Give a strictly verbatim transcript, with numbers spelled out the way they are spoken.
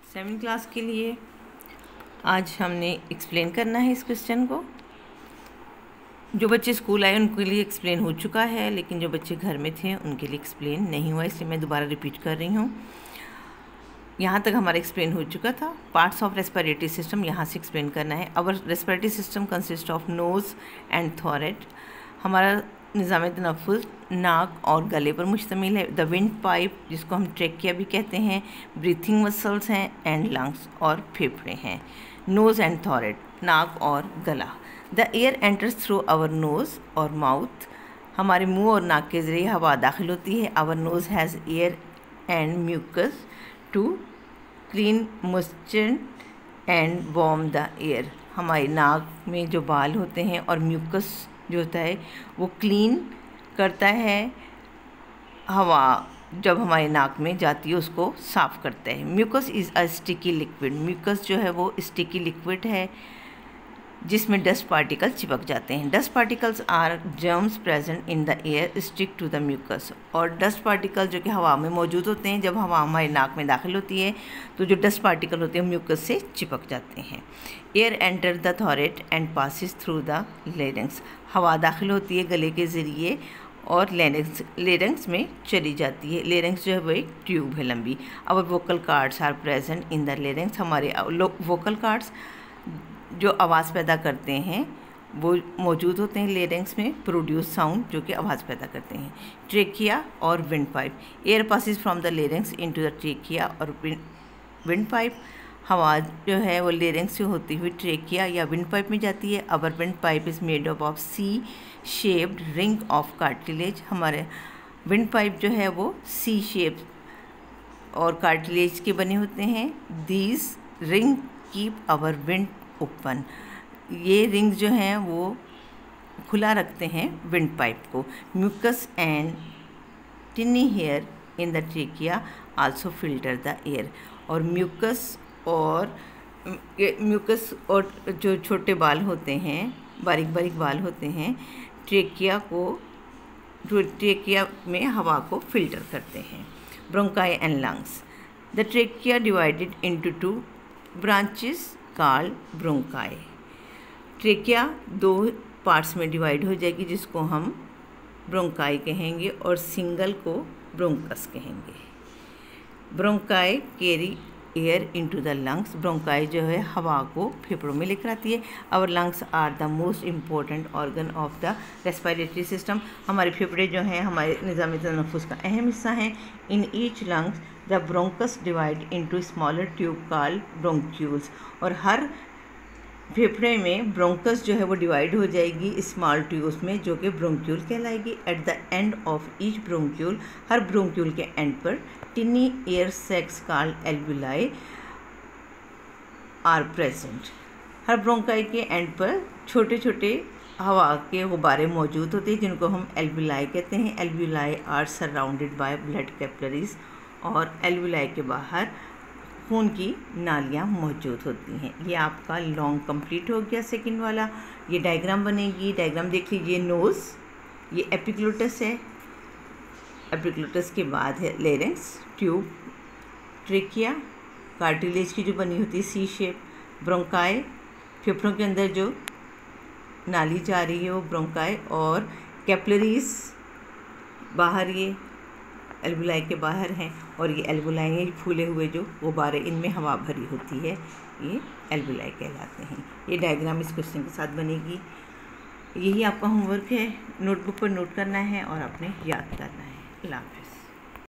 Seven class के लिए आज हमने एक्सप्लेन करना है इस क्वेश्चन को। जो बच्चे स्कूल आए उनके लिए एक्सप्लेन हो चुका है, लेकिन जो बच्चे घर में थे उनके लिए एक्सप्लेन नहीं हुआ, इसलिए मैं दोबारा रिपीट कर रही हूँ। यहाँ तक हमारा एक्सप्लेन हो चुका था। पार्ट्स ऑफ रेस्पिरेटरी सिस्टम यहाँ से एक्सप्लेन करना है। Our respiratory system consist of nose and throat. हमारा निज़ाम तनफ़ुस नाक और गले पर मुश्तमिल है। द विंड पाइप, जिसको हम ट्रेकिया भी कहते हैं, ब्रीथिंग मसल्स हैं, एंड लंग्स और फेफड़े हैं। नोज़ एंड थॉरेट, नाक और गला। The air enters through our nose और माउथ। हमारे मुंह और नाक के ज़रिए हवा दाखिल होती है। Our nose has air and mucus to clean moisture and warm the air. हमारी नाक में जो बाल होते हैं और म्यूकस जो होता है वो क्लीन करता है, हवा जब हमारी नाक में जाती है उसको साफ़ करता है। Mucus is a sticky liquid. Mucus जो है वो स्टिकी लिक्विड है जिसमें डस्ट पार्टिकल चिपक जाते हैं। Dust particles are germs present in the air stick to the mucus. और डस्ट पार्टिकल जो कि हवा में मौजूद होते हैं, जब हवा हमारी नाक में दाखिल होती है तो जो डस्ट पार्टिकल होते हैं म्यूकस से चिपक जाते हैं। Air enter the throat and passes through the larynx. हवा दाखिल होती है गले के ज़रिए और लेरिंग्स लेरिंग्स में चली जाती है। लेरिंग्स जो है वो एक ट्यूब है लंबी। Our vocal cords are present in the larynx. हमारे वोकल कार्ड्स जो आवाज़ पैदा करते हैं वो मौजूद होते हैं लेरिंग्स में, प्रोड्यूस साउंड जो कि आवाज़ पैदा करते हैं। ट्रेकिया और windpipe. Air passes from the larynx into the trachea और विंड पाइप। हवा जो है वो लेरिंग्स से होती हुई ट्रेकिया या विंड पाइप में जाती है। Our windpipe is made up of C shaped ring of cartilage. हमारे विंड पाइप जो है वो सी शेप और कार्टिलेज के बने होते हैं। These ring keep our wind open. ये रिंग्स जो हैं वो खुला रखते हैं विंड पाइप को। Mucus and tiny hair in the trachea also filter the air. और म्यूकस और म्यूकस और जो छोटे बाल होते हैं, बारीक बारीक बाल होते हैं, ट्रेकिया को ट्रेकिया में हवा को फिल्टर करते हैं। Bronchi and lungs. The trachea divided into two branches called bronchi. Trachea दो पार्ट्स में डिवाइड हो जाएगी जिसको हम ब्रोंकाई कहेंगे और सिंगल को ब्रोंकस कहेंगे। Bronchi carry air into the lungs. Bronchi जो है हवा को फेफड़ों में लेकर आती है। Our lungs are the most important organ of the respiratory system. हमारे फेफड़े जो हैं हमारे निज़ाम तनफ़ुस का अहम हिस्सा हैं। In each lungs the bronchus divide into smaller tube called bronchioles. और हर फेफड़े में ब्रोंकस जो है वो डिवाइड हो जाएगी स्मॉल ट्यूब्स में, जो कि ब्रोंक्यूल कहलाएगी। At the end of each bronchiole, हर ब्रोंक्यूल के एंड पर tiny air sacs called alveoli are present. हर ब्रोंकाई के एंड पर छोटे छोटे हवा के गुब्बारे मौजूद होते हैं जिनको हम एल्वुलाई कहते हैं। Alveoli are surrounded by blood capillaries. और एल्वुलाई के बाहर खून की नालियाँ मौजूद होती हैं। ये आपका लॉन्ग कंप्लीट हो गया सेकंड वाला। ये डायग्राम बनेगी, डायग्राम देख लीजिए। नोज़, ये एपिग्लोटस है, एपिग्लोटस के बाद है लेरिंग्स, ट्यूब, ट्रेकिया, कार्टिलेज की जो बनी होती है सी शेप, ब्रोंकाई, फेफड़ों के अंदर जो नाली जा रही है वो ब्रोंकाई, और कैपिलरीज बाहर, ये एल्वुलाई के बाहर हैं। और ये एल्वुलाई हैं फूले हुए जो गुब्बारे, इनमें हवा भरी होती है, ये एल्वुलाई कहलाते हैं। ये डायग्राम इस क्वेश्चन के साथ बनेगी। यही आपका होमवर्क है, नोटबुक पर नोट करना है और आपने याद करना है। अल्लाह हाफ़िज़।